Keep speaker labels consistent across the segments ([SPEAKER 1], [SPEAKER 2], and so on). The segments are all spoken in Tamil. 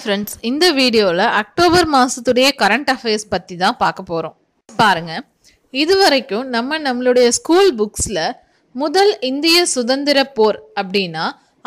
[SPEAKER 1] friends, இந்த வீடியோல அக்டோபர் மாசத்துடைய கரண்ட் அஃபேர்ஸ் பத்தி தான் பார்க்க போறோம். பாருங்க, இதுவரைக்கும் நம்மளுடைய ஸ்கூல் புக்ஸ்ல முதல் இந்திய சுதந்திர போர் அப்படின்னா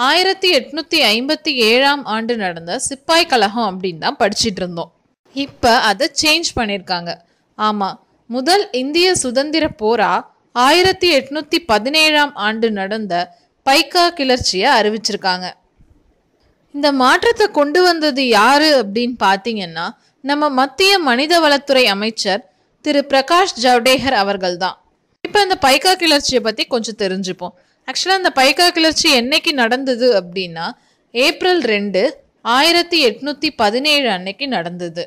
[SPEAKER 1] 1857ஆம் ஆண்டு நடந்த சிப்பாய் கழகம் அப்படின்னு தான் படிச்சுட்டு இருந்தோம். இப்ப அதை சேஞ்ச் பண்ணிருக்காங்க. ஆமா, முதல் இந்திய சுதந்திர போரா 1817ஆம் ஆண்டு நடந்த பைக்கா கிளர்ச்சியை அறிவிச்சிருக்காங்க. இந்த மாற்றத்தை கொண்டு வந்தது யாரு அப்படின்னு பார்த்தீங்கன்னா நம்ம மத்திய மனிதவளத்துறை அமைச்சர் திரு பிரகாஷ் ஜவடேகர் அவர்கள் தான். இப்போ இந்த பைக்கா கிளர்ச்சியை பற்றி கொஞ்சம் தெரிஞ்சுப்போம். ஆக்சுவலாக இந்த பைக்கா கிளர்ச்சி என்னைக்கு நடந்தது அப்படின்னா ஏப்ரல் 2, 1817 அன்னைக்கு நடந்தது.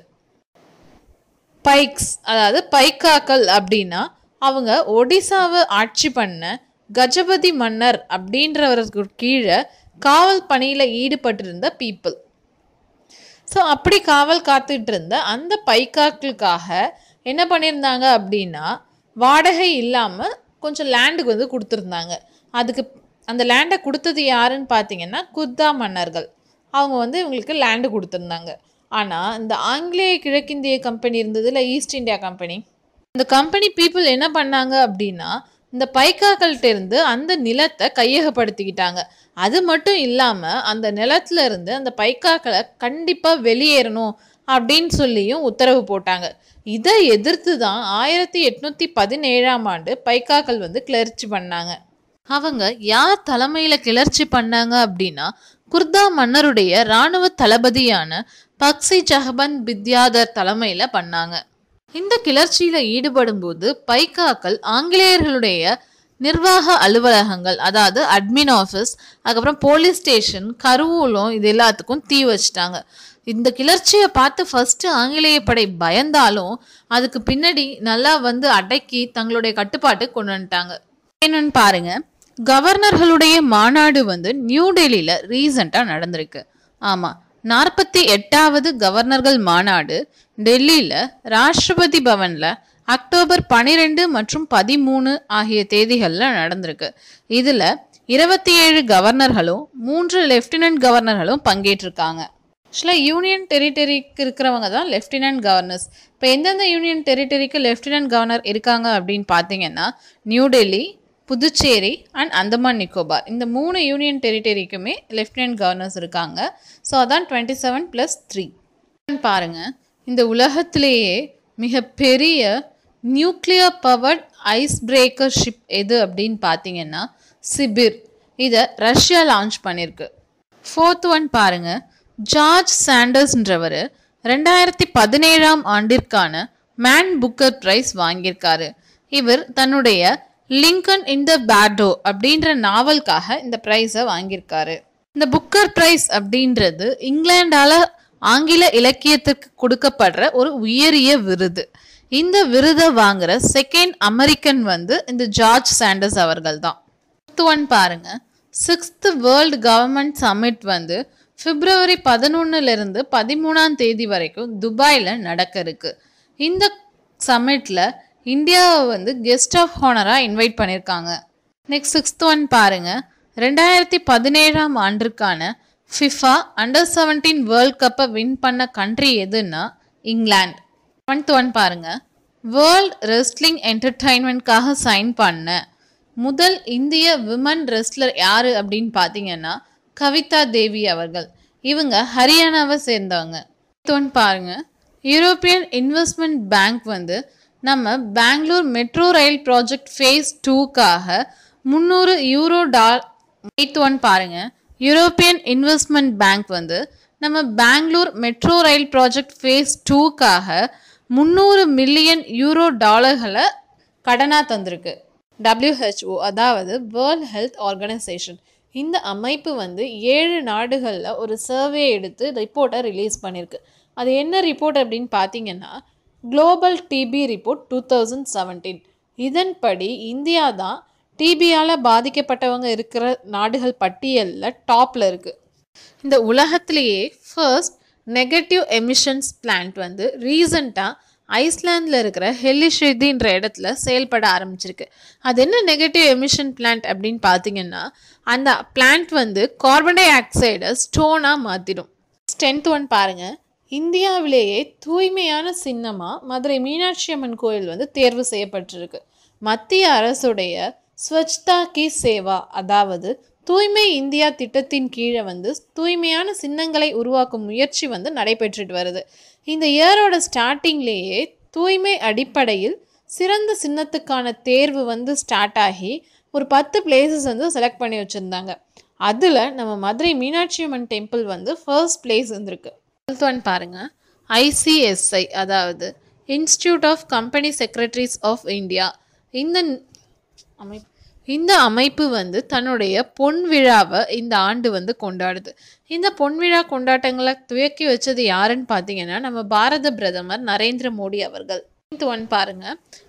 [SPEAKER 1] பைக்ஸ் அதாவது பைக்காக்கள் அப்படின்னா அவங்க ஒடிசாவை ஆட்சி பண்ண கஜபதி மன்னர் அப்படின்றவருக்கு கீழே காவல் பணியில் ஈடுபட்டிருந்த பீப்புள். ஸோ அப்படி காவல் காத்துட்டு இருந்த அந்த பைக்காக்களுக்காக என்ன பண்ணியிருந்தாங்க அப்படின்னா வாடகை இல்லாமல் கொஞ்சம் லேண்டுக்கு வந்து கொடுத்துருந்தாங்க. அதுக்கு அந்த லேண்டை கொடுத்தது யாருன்னு பார்த்தீங்கன்னா குர்தா மன்னர்கள். அவங்க வந்து இவங்களுக்கு லேண்டு கொடுத்துருந்தாங்க. ஆனால் இந்த ஆங்கிலேய கிழக்கிந்திய கம்பெனி இருந்தது இல்லை, ஈஸ்ட் இந்தியா கம்பெனி, இந்த கம்பெனி பீப்புள் என்ன பண்ணாங்க அப்படின்னா இந்த பைக்காக்கள்கிட்ட இருந்து அந்த நிலத்தை கையகப்படுத்திக்கிட்டாங்க. அது மட்டும் இல்லாமல் அந்த நிலத்துல இருந்து அந்த பைக்காக்களை கண்டிப்பாக வெளியேறணும் அப்படின்னு சொல்லியும் உத்தரவு போட்டாங்க. இதை எதிர்த்து தான் 1817ஆம் ஆண்டு பைக்காக்கள் வந்து கிளர்ச்சி பண்ணாங்க. அவங்க யார் தலைமையில் கிளர்ச்சி பண்ணாங்க அப்படின்னா குர்தா மன்னருடைய இராணுவ தளபதியான பக்சி ஜஹபந்த் பித்யாதர் தலைமையில் பண்ணாங்க. இந்த கிளர்ச்சியில ஈடுபடும் போது பைக்காக்கள் ஆங்கிலேயர்களுடைய நிர்வாக அலுவலகங்கள், அதாவது அட்மின் ஆஃபீஸ், அதுக்கப்புறம் போலீஸ் ஸ்டேஷன், கருவூலம், இது எல்லாத்துக்கும் தீ வச்சிட்டாங்க. இந்த கிளர்ச்சியை பார்த்து ஃபர்ஸ்ட் ஆங்கிலேய படை பயந்தாலும் அதுக்கு பின்னாடி நல்லா வந்து அடக்கி தங்களுடைய கட்டுப்பாட்டு கொண்டு வந்துட்டாங்க. என்னன்னு பாருங்க, கவர்னர்களுடைய மாநாடு வந்து நியூ டெல்லியில ரீசெண்டா நடந்திருக்கு. ஆமா, 48வது கவர்னர்கள் மாநாடு டெல்லியில ராஷ்டிரபதி பவன்ல அக்டோபர் 12 மற்றும் 13 ஆகிய தேதிகள்ல நடந்திருக்கு. இதுல 27 கவர்னர்களும் 3 லெப்டினன்ட் கவர்னர்களும் பங்கேற்றிருக்காங்க. ஆக்சுவலா யூனியன் டெரிட்டரிக்கு இருக்கிறவங்க தான் லெப்டினன்ட் கவர்னர்ஸ். இப்போ எந்தெந்த யூனியன் டெரிட்டரிக்கு லெப்டினன்ட் கவர்னர் இருக்காங்க அப்படின்னு பார்த்தீங்கன்னா நியூ டெல்லி, புதுச்சேரி அண்ட் அந்தமான் நிக்கோபார், இந்த 3 யூனியன் டெரிட்டரிக்குமே லெப்டினன்ட் கவர்னர்ஸ் இருக்காங்க. ஸோ அதான் 27+3. பாருங்க, இந்த உலகத்திலேயே மிகப்பெரிய nuclear powered ice breaker ship எது அப்படின்னு பார்த்தீங்கன்னா சிபிர். இதை ரஷ்யா லான்ச் பண்ணியிருக்கு. 4th ஒன் பாருங்க, ஜார்ஜ் சாண்டர்ஸ்ன்றவர் 2017ஆம் ஆண்டிற்கான மேன் புக்கர் பிரைஸ் வாங்கியிருக்காரு. இவர் தன்னுடைய லிங்கன் இன் த பேர்டோ அப்படின்ற நாவலுக்காக இந்த பிரைஸை வாங்கியிருக்காரு. இந்த புக்கர் பிரைஸ் அப்படின்றது இங்கிலாண்டால ஆங்கில இலக்கியத்திற்கு கொடுக்கப்படுற ஒரு உயரிய விருது. இந்த விருதை வாங்குற செகண்ட் அமெரிக்கன் வந்து இந்த ஜார்ஜ் சாண்டர்ஸ் அவர்கள் தான். 5th ஒன் பாருங்க, 6th வேர்ல்டு கவர்மெண்ட் சமிட் வந்து பிப்ரவரி 11 to 13 வரைக்கும் துபாயில் நடக்க இருக்கு. இந்த சமிட்ல இந்தியாவை வந்து கெஸ்ட் ஆஃப் ஹானராக இன்வைட் பண்ணியிருக்காங்க. நெக்ஸ்ட் 6th ஒன் பாருங்க, 2017ஆம் ஆண்டிற்கான ஃபிஃபா அண்டர்-17 வேர்ல்ட் கப்பை வின் பண்ண கண்ட்ரி எதுன்னா இங்கிலாந்து. 7th ஒன் பாருங்க, வேர்ல்ட் ரெஸ்லிங் என்டர்டைன்மெண்ட்காக சைன் பண்ண முதல் இந்திய விமன் ரெஸ்லர் யாரு அப்படின்னு பார்த்தீங்கன்னா கவிதா தேவி அவர்கள். இவங்க ஹரியானாவை சேர்ந்தவங்க. 8th ஒன் பாருங்க, யூரோப்பியன் இன்வெஸ்ட்மெண்ட் பேங்க் வந்து நம்ம Bangalore metro rail project phase 2க்காக €300. 8th ஒன் பாருங்க, யூரோப்பியன் இன்வெஸ்ட்மெண்ட் பேங்க் வந்து நம்ம Bangalore metro rail project phase 2க்காக €300 மில்லியன் கடனாக தந்திருக்கு. WHO அதாவது வேர்ல்ட் ஹெல்த் ஆர்கனைசேஷன், இந்த அமைப்பு வந்து 7 நாடுகளில் ஒரு சர்வே எடுத்து ரிப்போர்ட்டை ரிலீஸ் பண்ணியிருக்கு. அது என்ன ரிப்போர்ட் அப்படின்னு பார்த்தீங்கன்னா குளோபல் டிபி ரிப்போர்ட் 2017. இதன்படி இந்தியா தான் டிபியால் பாதிக்கப்பட்டவங்க இருக்கிற நாடுகள் பட்டியலில் டாப்பில் இருக்குது. இந்த உலகத்திலேயே ஃபர்ஸ்ட் நெகட்டிவ் எமிஷன்ஸ் பிளான்ட் வந்து ரீசண்டாக ஐஸ்லாண்டில் இருக்கிற ஹெலிஷெதின்ற இடத்துல செயல்பட ஆரம்பிச்சிருக்கு. அது என்ன நெகட்டிவ் எமிஷன் பிளான்ட் அப்படின்னு பார்த்தீங்கன்னா அந்த பிளான்ட் வந்து கார்பன் டை ஆக்சைடை ஸ்டோனாக மாற்றிடும். 10th ஒன் பாருங்க. இந்தியாவிலேயே தூய்மையான சின்னமா மதுரை மீனாட்சி அம்மன் கோயில் வந்து தேர்வு செய்யப்பட்டிருக்கு. மத்திய அரசுடைய ஸ்வச்தா கி சேவா, அதாவது தூய்மை இந்தியா திட்டத்தின் கீழே வந்து தூய்மையான சின்னங்களை உருவாக்கும் முயற்சி வந்து நடைபெற்றுட்டு வருது. இந்த இயரோட ஸ்டார்டிங்லேயே தூய்மை அடிப்படையில் சிறந்த சின்னத்துக்கான தேர்வு வந்து ஸ்டார்ட் ஆகி ஒரு 10 பிளேசஸ் வந்து செலக்ட் பண்ணி வச்சுருந்தாங்க. அதில் நம்ம மதுரை மீனாட்சி அம்மன் டெம்பிள் வந்து ஃபர்ஸ்ட் பிளேஸ் இருந்திருக்கு. 12th ஒன் பாருங்க. ICSI, அதாவது institute of company secretaries of India, இந்த அமைப்பு வந்து தன்னுடைய பொன் விழாவை இந்த ஆண்டு வந்து கொண்டாடுது. இந்த பொன்விழா கொண்டாட்டங்களை துவக்கி வச்சது யாருன்னு பார்த்தீங்கன்னா நம்ம பாரத பிரதமர் நரேந்திர மோடி அவர்கள். 9th ஒன் பாருங்க.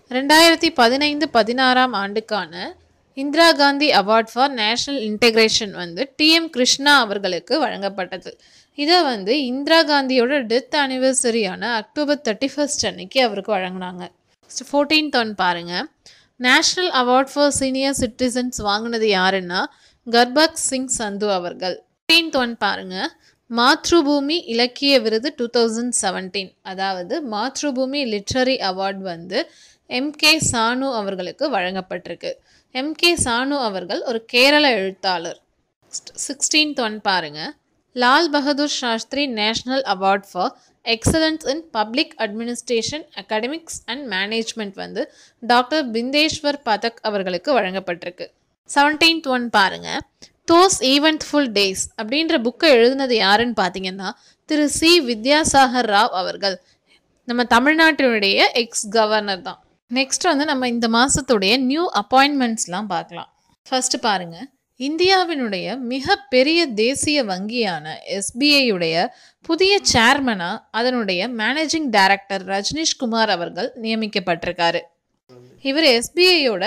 [SPEAKER 1] 2015-16 ஆண்டுக்கான Indira Gandhi award for national integration வந்து TM கிருஷ்ணா அவர்களுக்கு வழங்கப்பட்டது. இதை வந்து இந்திரா காந்தியோட டெத் அனிவர்சரியான October 31 அன்னைக்கு அவருக்கு வழங்கினாங்க. 14th ஒன் பாருங்க. National award for senior citizens வாங்கினது யாருன்னா கர்பக் சிங் சந்து அவர்கள். 15th ஒன் பாருங்க. மாத்ருபூமி இலக்கிய விருது 2017, அதாவது மாத்ருபூமி லிட்ரரி அவார்ட் வந்து MK சானு அவர்களுக்கு வழங்கப்பட்டிருக்கு. MK சானு அவர்கள் ஒரு கேரள எழுத்தாளர். 16th ஒன் பாருங்க. Lal Bahadur Shastri national award for excellence in public administration academics and management வந்து டாக்டர் பிந்தேஸ்வர் பதக் அவர்களுக்கு வழங்கப்பட்டிருக்கு. 17th ஒன் பாருங்க. தோஸ் ஈவெண்ட்ஃபுல் டேஸ் அப்படின்ற புக்கை எழுதினது யாருன்னு பார்த்தீங்கன்னா திரு C. வித்யாசாகர் ராவ் அவர்கள். நம்ம தமிழ்நாட்டினுடைய எக்ஸ் கவர்னர் தான். நெக்ஸ்ட் வந்து நம்ம இந்த மாதத்துடைய நியூ அப்பாயின்மெண்ட்ஸ்லாம் பார்க்கலாம். ஃபர்ஸ்ட் பாருங்க. இந்தியாவினுடைய மிக பெரிய தேசிய வங்கியான SBIயுடைய புதிய சேர்மனாக அதனுடைய மேனேஜிங் டைரக்டர் ரஜ்னிஷ் குமார் அவர்கள் நியமிக்கப்பட்டிருக்காரு. இவர் SBIயோட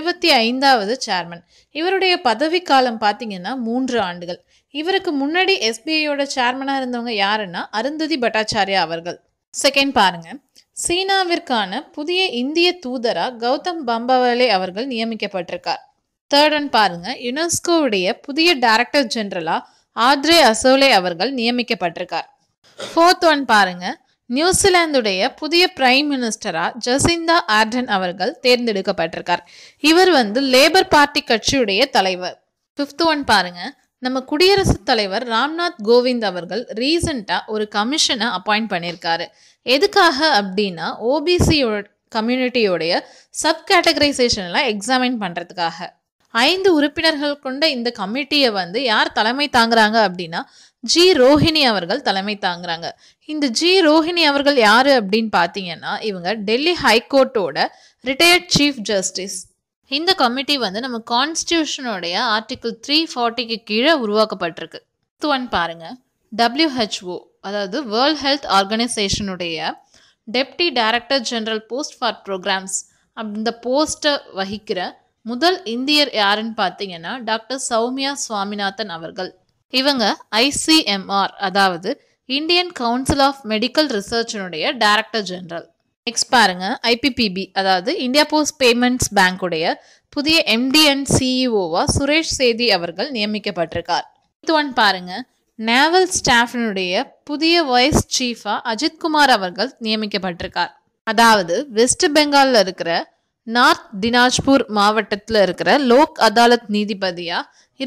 [SPEAKER 1] 25வது சேர்மன். இவருடைய பதவி காலம் பார்த்தீங்கன்னா 3 ஆண்டுகள். இவருக்கு முன்னாடி SBIயோட சேர்மனாக இருந்தவங்க யாருன்னா அருந்ததி பட்டாச்சாரியா அவர்கள். செகண்ட் பாருங்க. சீனாவிற்கான புதிய இந்திய தூதரா கௌதம் பம்பாவலே அவர்கள் நியமிக்கப்பட்டிருக்கார். தேர்ட் ஒன் பாருங்க. யுனெஸ்கோவுடைய புதிய டைரக்டர் ஜெனரலா ஆத்ரே அசோலே அவர்கள் நியமிக்கப்பட்டிருக்கார். ஃபோர்த் ஒன் பாருங்க. நியூசிலாந்துடைய புதிய பிரைம் மினிஸ்டரா ஜசிந்தா ஆர்டன் அவர்கள் தேர்ந்தெடுக்கப்பட்டிருக்கார். இவர் வந்து லேபர் பார்ட்டி கட்சியுடைய தலைவர். ஃபிஃப்த் ஒன் பாருங்க. நம்ம குடியரசுத் தலைவர் ராம்நாத் கோவிந்த் அவர்கள் ரீசெண்டாக ஒரு கமிஷனை அப்பாயிண்ட் பண்ணியிருக்காரு. எதுக்காக அப்படின்னா OBC கம்யூனிட்டியோடைய சப் கேட்டகரைசேஷன்லாம் எக்ஸாமின் பண்ணுறதுக்காக. 5 உறுப்பினர்கள் கொண்ட இந்த கமிட்டியை வந்து யார் தலைமை தாங்குறாங்க அப்படின்னா G. ரோஹிணி அவர்கள் தலைமை தாங்குறாங்க. இந்த G. ரோஹிணி அவர்கள் யாரு அப்படின்னு பார்த்தீங்கன்னா இவங்க டெல்லி ஹைகோர்ட்டோட ரிட்டையர்ட் சீஃப் ஜஸ்டிஸ். இந்த கமிட்டி வந்து நம்ம கான்ஸ்டியூஷனோடைய ஆர்டிகிள் 340க்கு கீழே உருவாக்கப்பட்டிருக்கு. ஒன் பாருங்க. WHO, அதாவது வேர்ல்ட் ஹெல்த் ஆர்கனைசேஷனுடைய deputy director general post for programmes அந்த போஸ்ட்டை வகிக்கிற முதல் இந்தியர் யாருன்னு பார்த்தீங்கன்னா டாக்டர் சௌமியா சுவாமிநாதன் அவர்கள். இவங்க ICMR, அதாவது இந்தியன் கவுன்சில் ஆஃப் மெடிக்கல் ரிசர்ச்சினுடைய டைரக்டர் ஜெனரல். நெக்ஸ்ட் பாருங்க. IPPB, அதாவது இந்தியா போஸ்ட் பேமெண்ட்ஸ் பேங்குடைய புதிய MD அண்ட் CEOவா சுரேஷ் சேதி அவர்கள் நியமிக்கப்பட்டிருக்கார். ஒன் பாருங்க. நேவல் ஸ்டாஃபினுடைய புதிய வைஸ் சீஃபா அஜித்குமார் அவர்கள் நியமிக்கப்பட்டிருக்கார். அதாவது வெஸ்ட் பெங்காலில் இருக்கிற நார்த் தினாஜ்பூர் மாவட்டத்தில் இருக்கிற லோக் அதாலத் நீதிபதியா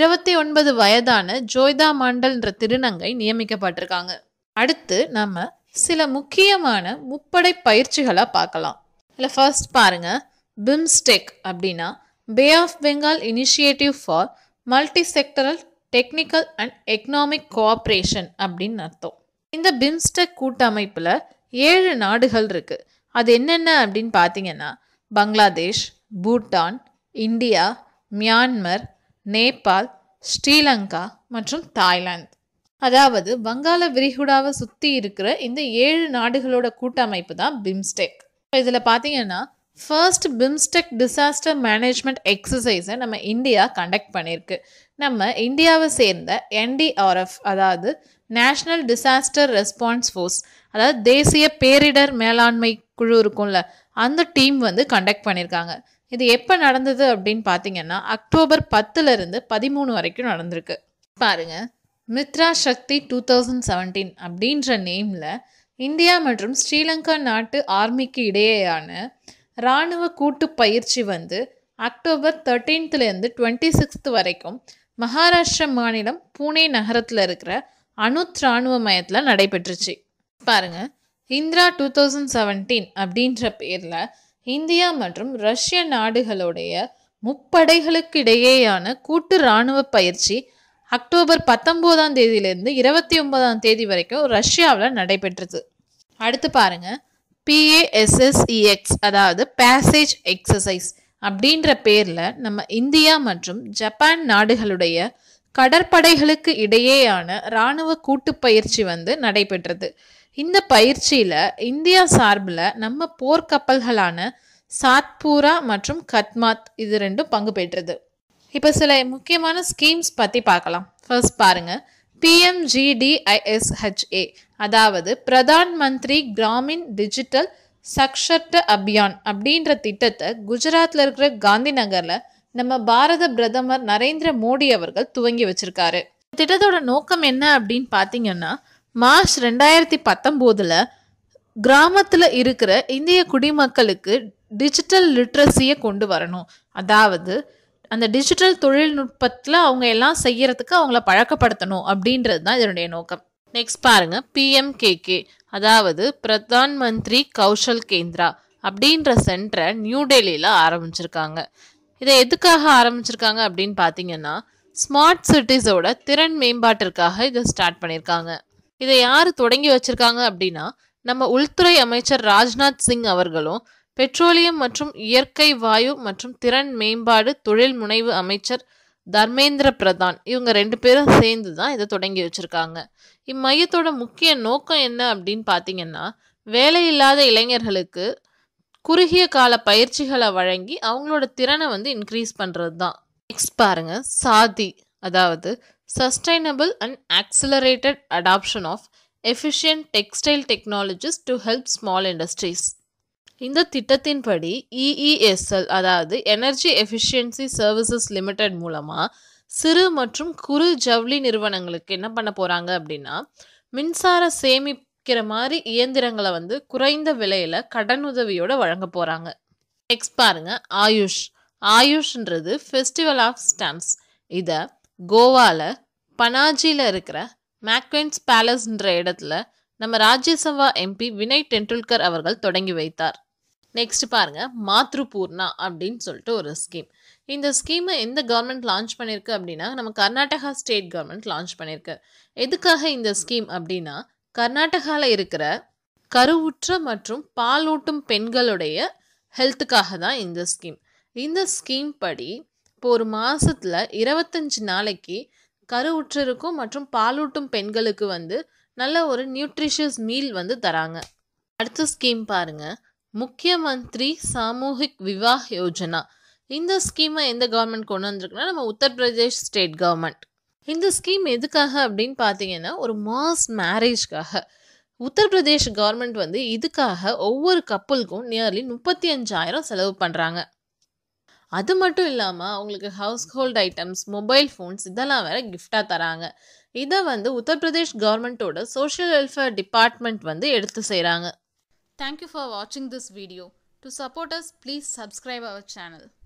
[SPEAKER 1] 29 வயதான ஜோய்தா மண்டல்ன்ற திருநங்கை நியமிக்கப்பட்டிருக்காங்க. அடுத்து நம்ம சில முக்கியமான முப்படை பயிற்சிகளை பார்க்கலாம். இல்லை ஃபர்ஸ்ட் பாருங்க. பிம்ஸ்டெக் அப்படின்னா bay of Bengal initiative for multi sectoral technical and economic cooperation அப்படின்னு அர்த்தம். இந்த பிம்ஸ்டெக் கூட்டமைப்பில் 7 நாடுகள் இருக்குது. அது என்னென்ன அப்படின்னு பார்த்தீங்கன்னா பங்களாதேஷ், பூட்டான், இந்தியா, மியான்மர், நேபாள், ஸ்ரீலங்கா மற்றும் தாய்லாந்து. அதாவது வங்காள விரிகுடாவை சுற்றி இருக்கிற இந்த 7 நாடுகளோட கூட்டமைப்பு தான் பிம்ஸ்டெக். இதில் பார்த்தீங்கன்னா ஃபர்ஸ்ட் பிம்ஸ்டெக் டிசாஸ்டர் மேனேஜ்மெண்ட் எக்ஸசைஸை நம்ம இந்தியா கண்டக்ட் பண்ணியிருக்கு. நம்ம இந்தியாவை சேர்ந்த NDRF, அதாவது நேஷ்னல் டிசாஸ்டர் ரெஸ்பான்ஸ் ஃபோர்ஸ், அதாவது தேசிய பேரிடர் மேலாண்மை குழு இருக்கும்ல, அந்த டீம் வந்து கண்டக்ட் பண்ணியிருக்காங்க. இது எப்போ நடந்தது அப்படின்னு பார்த்தீங்கன்னா October 10 to 13 வரைக்கும் நடந்திருக்கு. பாருங்க. மித்ரா சக்தி 2017 அப்படின்ற நேமில் இந்தியா மற்றும் ஸ்ரீலங்கா நாட்டு ஆர்மிக்கு இடையேயான இராணுவ கூட்டு பயிற்சி வந்து அக்டோபர் 13லேருந்து 26 வரைக்கும் மகாராஷ்டிரா மாநிலம் பூனே நகரத்தில் இருக்கிற அனுத் இராணுவ மையத்தில் நடைபெற்றுச்சு. பாருங்க, இந்திரா 2017 அப்படின்ற பேரில் இந்தியா மற்றும் ரஷ்ய நாடுகளுடைய முப்படைகளுக்கு இடையேயான கூட்டு இராணுவ பயிற்சி அக்டோபர் 19ஆம் தேதியிலிருந்து 29ஆம் தேதி வரைக்கும் ரஷ்யாவில் நடைபெற்றது. அடுத்து பாருங்க, PASSEX அதாவது பேசேஜ் எக்ஸசைஸ் அப்படின்ற பேரில் நம்ம இந்தியா மற்றும் ஜப்பான் நாடுகளுடைய கடற்படைகளுக்கு இடையேயான இராணுவ கூட்டு பயிற்சி வந்து நடைபெற்றது. இந்த பயிற்சியில் இந்தியா சார்பில் நம்ம போர்க்கப்பல்களான சாத்பூரா மற்றும் கத்மாத் இது ரெண்டும் பங்கு பெற்றது. இப்போ சில முக்கியமான ஸ்கீம்ஸ் பற்றி பார்க்கலாம். ஃபர்ஸ்ட் பாருங்க, PMGDISHA அதாவது பிரதான் மந்திரி கிராமின் டிஜிட்டல் சக்ஷர்ட அபியான் அப்படின்ற திட்டத்தை குஜராத்தில் இருக்கிற காந்தி நகரில் நம்ம பாரத பிரதமர் நரேந்திர மோடி அவர்கள் துவங்கி வச்சிருக்காரு. திட்டத்தோட நோக்கம் என்ன அப்படின்னு பார்த்தீங்கன்னா, மார்ச் 2019 கிராமத்தில் இருக்கிற இந்திய குடிமக்களுக்கு டிஜிட்டல் லிட்ரஸியை கொண்டு வரணும். அதாவது அந்த டிஜிட்டல் தொழில்நுட்பத்தில் அவங்க எல்லாம் செய்யறதுக்கு அவங்கள பழக்கப்படுத்தணும் அப்படின்றது தான் இதனுடைய நோக்கம். நெக்ஸ்ட் பாருங்க, PMKK அதாவது பிரதான் மந்திரி கௌஷல் கேந்திரா அப்படின்ற சென்டரை நியூ டெல்லியில் ஆரம்பிச்சிருக்காங்க. இதை எதுக்காக ஆரம்பிச்சிருக்காங்க அப்படின்னு பார்த்தீங்கன்னா, ஸ்மார்ட் சிட்டிஸோட திறன் மேம்பாட்டிற்காக இதை ஸ்டார்ட் பண்ணியிருக்காங்க. இதை யார் தொடங்கி வச்சிருக்காங்க அப்படின்னா, நம்ம உள்துறை அமைச்சர் ராஜ்நாத் சிங் அவர்களும் பெட்ரோலியம் மற்றும் இயற்கை வாயு மற்றும் திறன் மேம்பாடு தொழில் முனைவு அமைச்சர் தர்மேந்திர பிரதான் இவங்க 2 பேரும் சேர்ந்து தான் இதை தொடங்கி வச்சிருக்காங்க. இம்மையத்தோட முக்கிய நோக்கம் என்ன அப்படின்னு பார்த்தீங்கன்னா, வேலை இல்லாத இளைஞர்களுக்கு குறுகிய கால பயிற்சிகளை வழங்கி அவங்களோட திறனை வந்து இன்க்ரீஸ் பண்ணுறது தான். நெக்ஸ்ட் பாருங்க, சாதி அதாவது sustainable and accelerated adoption of efficient textile technologies to help small industries. இந்த திட்டத்தின்படி EESL அதாவது எனர்ஜி எஃபிஷியன்சி சர்வீசஸ் லிமிடெட் மூலமாக சிறு மற்றும் குறு ஜவுளி நிறுவனங்களுக்கு என்ன பண்ண போகிறாங்க அப்படின்னா, மின்சார சேமிக்கிற மாதிரி இயந்திரங்களை வந்து குறைந்த விலையில் கடனுதவியோடு வழங்க போகிறாங்க. நெக்ஸ்ட் பாருங்க, ஆயுஷ்ன்றது ஃபெஸ்டிவல் ஆஃப் ஸ்டாம்ப்ஸ். இதை கோவாவில் பனாஜியில் இருக்கிற மேக்வென்ஸ் பேலஸ்ன்ற இடத்துல நம்ம ராஜ்யசபா MP வினய் டெண்டுல்கர் அவர்கள் தொடங்கி வைத்தார். நெக்ஸ்ட் பாருங்க, மாத்ருபூர்ணா அப்படின்னு சொல்லிட்டு ஒரு ஸ்கீம். இந்த ஸ்கீமை எந்த கவர்மெண்ட் லான்ச் பண்ணியிருக்கு அப்படின்னா, நம்ம கர்நாடகா ஸ்டேட் கவர்மெண்ட் லான்ச் பண்ணியிருக்கு. எதுக்காக இந்த ஸ்கீம் அப்படின்னா, கர்நாடகாவில் இருக்கிற கருவுற்ற மற்றும் பாலூட்டும் பெண்களுடைய ஹெல்த்துக்காக தான் இந்த ஸ்கீம். இந்த ஸ்கீம் படி இப்போ ஒரு மாதத்தில் 25 நாளைக்கு கருவுற்றிருக்கும் மற்றும் பாலூட்டும் பெண்களுக்கு வந்து நல்ல ஒரு நியூட்ரிஷியஸ் மீல் வந்து தராங்க. அடுத்த ஸ்கீம் பாருங்க, முக்கிய மந்திரி சாமூஹிக் விவாஹ் யோஜனா. இந்த ஸ்கீமை எந்த கவர்மெண்ட் கொண்டு வந்திருக்குன்னா, நம்ம உத்தரப்பிரதேஷ் ஸ்டேட் கவர்மெண்ட். இந்த ஸ்கீம் எதுக்காக அப்படின்னு பார்த்தீங்கன்னா, ஒரு மாஸ் மேரேஜ்க்காக. உத்தரப்பிரதேஷ் கவர்மெண்ட் வந்து இதுக்காக ஒவ்வொரு கப்பலுக்கும் நியர்லி 35,000 செலவு பண்ணுறாங்க. அது மட்டும் இல்லாமல் அவங்களுக்கு household items, mobile phones இதெல்லாம் வேற கிஃப்டாக தராங்க. இதை வந்து உத்தரப்பிரதேஷ் கவர்மெண்ட்டோட சோஷியல் வெல்ஃபேர் டிபார்ட்மெண்ட் வந்து எடுத்து செய்கிறாங்க. தேங்க்யூ ஃபார் வாட்சிங் this video. To support us, please subscribe our channel.